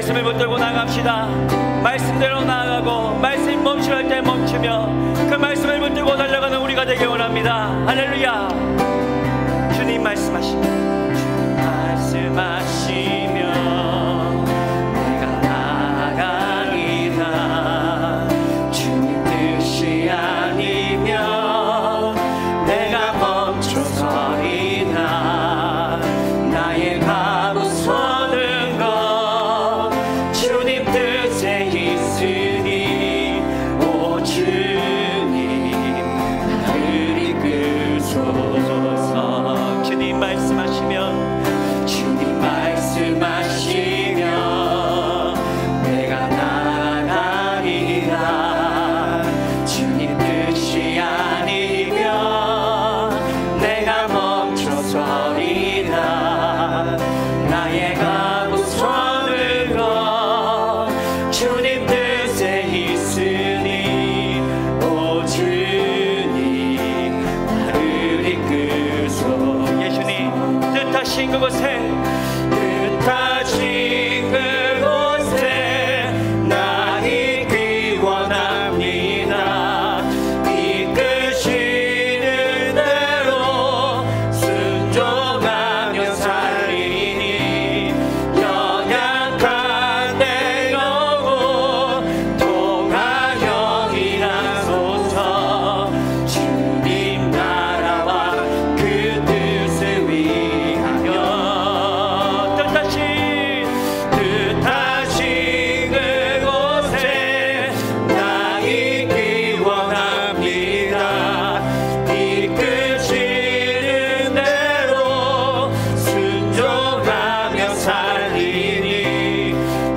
말씀을 붙들고 나갑시다. 말씀대로 나아가고 말씀이 멈추라 할 때 멈추며 그 말씀을 붙들고 달려가는 우리가 되길 원합니다. 할렐루야. 주님 말씀하시며 내가 나아가리라. 주님 뜻이 아니면 내가 멈춰서리라. 나의 가고 서는 것 주님 뜻에 있으니 오 주님 나를 이끄소서. 주님 말씀하시면 내가 나아가리라. 주님 뜻이 아니면 내가 멈춰서리라. 나의 가고 서는 것 주님 뜻에 있으니 오 주님 나를 이끄소. 예수님 뜻하신 그곳에 나 있기 원합니다. 이끄시는 대로 순종하며 살리니 연약한 내 영혼 통하여 일하소서. 주님 나라와 그 뜻을 위하여 뜻하신 그곳에 나 있기 원합니다. 이끄시는 대로 순종하며 살리니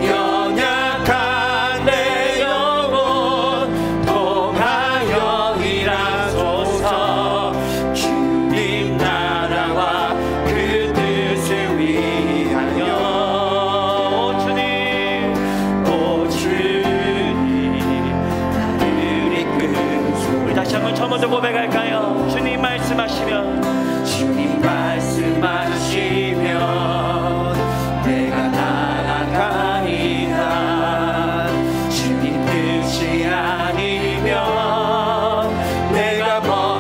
연약한 내 영혼 통하여 일하소서. 주님 나라와 그 뜻을 위하여 다시 한번 저 먼저 고백할까요? 주님 말씀하시면 주님 말씀하시면 내가 나아가리라. 주님 뜻이 아니면 내가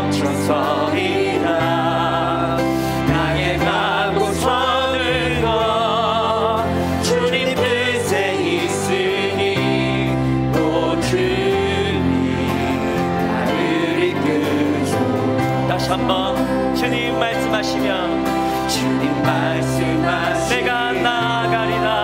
멈춰서리라. 나의 가고 서는 것 주님 뜻에 있으니 오 다시 한번 주님 말씀하시면 주님 말씀하시면 내가 나아가리라.